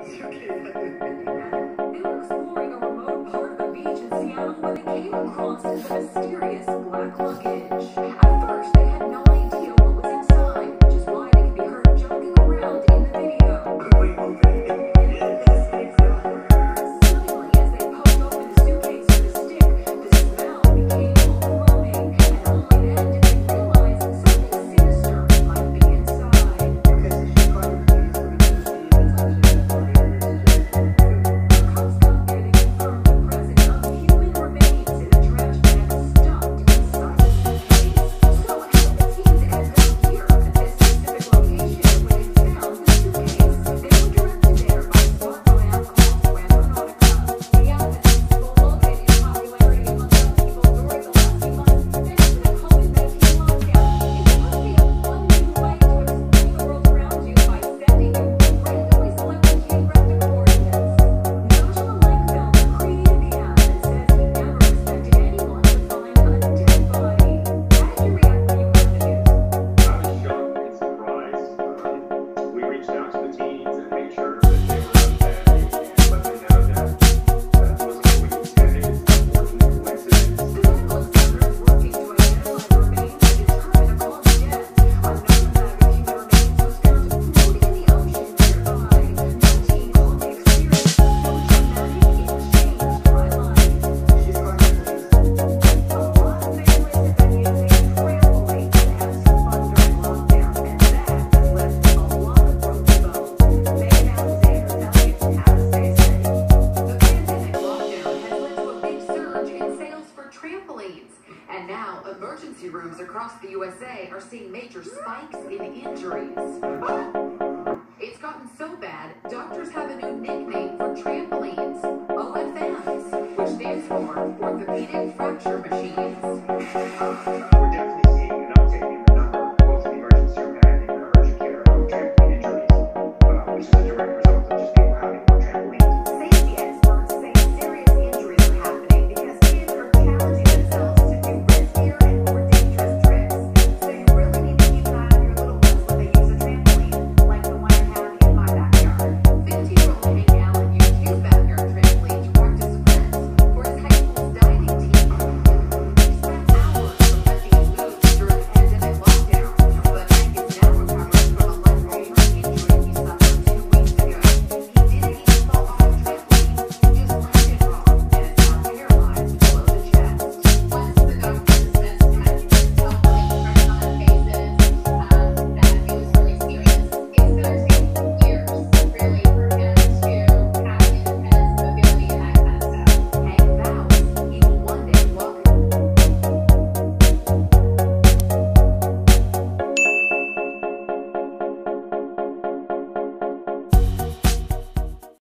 They were exploring a remote part of a beach in Seattle when they came across the mysterious black luggage. At first, they had no idea what was inside, which is why they can be heard jumping around in the video. Suddenly, as they poked open the suitcase with a stick, the smell became overwhelming, and only then did they realize something sinister might be inside. And now, emergency rooms across the USA are seeing major spikes in injuries.